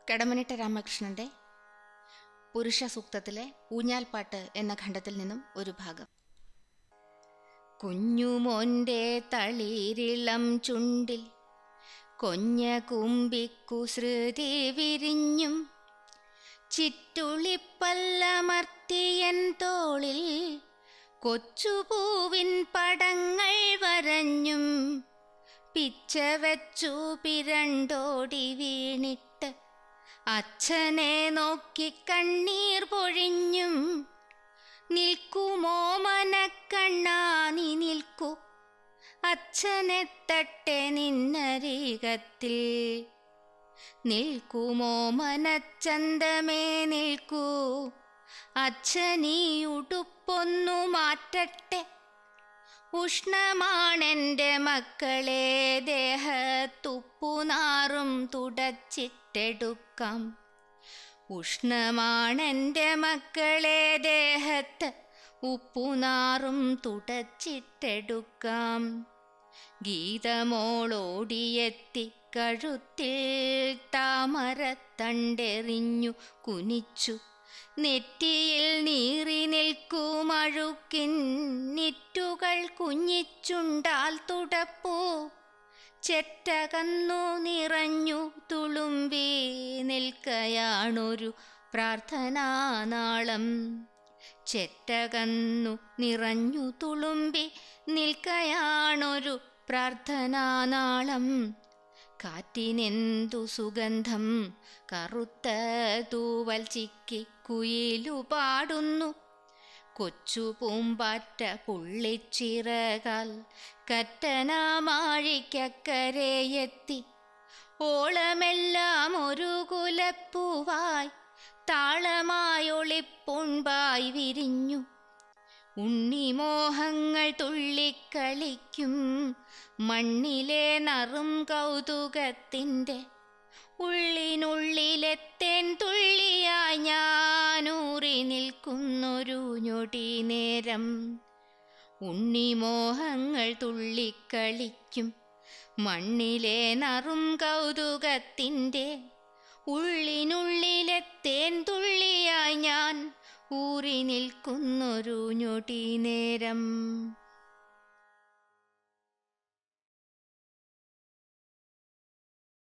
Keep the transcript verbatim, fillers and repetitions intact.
കടമനിട്ട രാമകൃഷ്ണന്റെ പുരുഷ സൂക്തത്തിലെ ഊഞ്ഞാൽപ്പാട്ട് എന്ന ഖണ്ഡത്തിൽ നിന്നും ഒരു ഭാഗം. കുഞ്ഞുമോന്റെ തളിരിളം ചുണ്ടിൽ കൊഞ്ഞ കുമ്പിക്കുസൃതി വിരിഞ്ഞും ചിറ്റുളിപ്പല്ലമർത്തിയൻ തോളിൽ കൊച്ചുപൂവിൻ പടങ്ങൾ വരഞ്ഞും പിച്ചവച്ചു പിരണ്ടോടി വീണിട്ട് അച്ഛനെ നോക്കി കണ്ണീർ പൊഴിഞ്ഞും നിൽക്കുമോ മനക്കണ്ണാ നീ നിൽക്കൂ അച്ഛനെത്തട്ടെ നിന്നരികത്തിൽ നിൽക്കുമോ മനച്ചന്തമേ നിൽക്കൂ അച്ഛനീ ഉടുപ്പൊന്നു മാറ്റട്ടെ ഉഷ്ണമാണെൻ്റെ മക്കളെ ദേഹത്തുപ്പുനാറും തുടച്ചിട്ടെടുക്കാം ഉഷ്ണമാണെൻ്റെ മക്കളെ ദേഹത്ത് ഉപ്പുനാറും തുടച്ചിട്ടെടുക്കാം ഗീതമോളോടിയെത്തി കഴുത്തിൽ താമരത്തണ്ടെറിഞ്ഞു കുനിച്ചു നെറ്റിയിൽ നീറി നിൽക്കും അഴുക്കിൻ നിറ്റുകൾ കുഞ്ഞിച്ചുണ്ടാൽ തുടപ്പൂ ചെറ്റകന്നു നിറഞ്ഞു തുളുമ്പി നിൽക്കയാണൊരു പ്രാർത്ഥനാനാളം ചെറ്റകന്നു നിറഞ്ഞു തുളുമ്പി നിൽക്കയാണൊരു പ്രാർത്ഥനാനാളം കാറ്റിനെന്തു സുഗന്ധം കറുത്ത തൂവൽ ചിക്കി കുയിലു പാടുന്നു കൊച്ചു പൂമ്പാറ്റ പുള്ളിച്ചിറകാൽ കറ്റനാമാഴിക്കക്കരയെത്തി ഓളമെല്ലാം ഒരു കുലപ്പൂവായി താളമായൊളിപ്പുൺപായി വിരിഞ്ഞു ഉണ്ണിമോഹങ്ങൾ തുള്ളിക്കളിക്കും മണ്ണിലെ നറും കൗതുകത്തിൻ്റെ ഉള്ളിനുള്ളിലെത്തേൻ തുള്ളിയായി ഞാനൂറി നിൽക്കുന്നൊരു ഞൊടി നേരം ഉണ്ണിമോഹങ്ങൾ തുള്ളിക്കളിക്കും മണ്ണിലെ നറും കൗതുകത്തിൻ്റെ ഉള്ളിനുള്ളിലെത്തേൻ തുള്ളിയായി ഞാൻ ഊറി നിൽക്കുന്നൊരു ഞൊടി നേരം.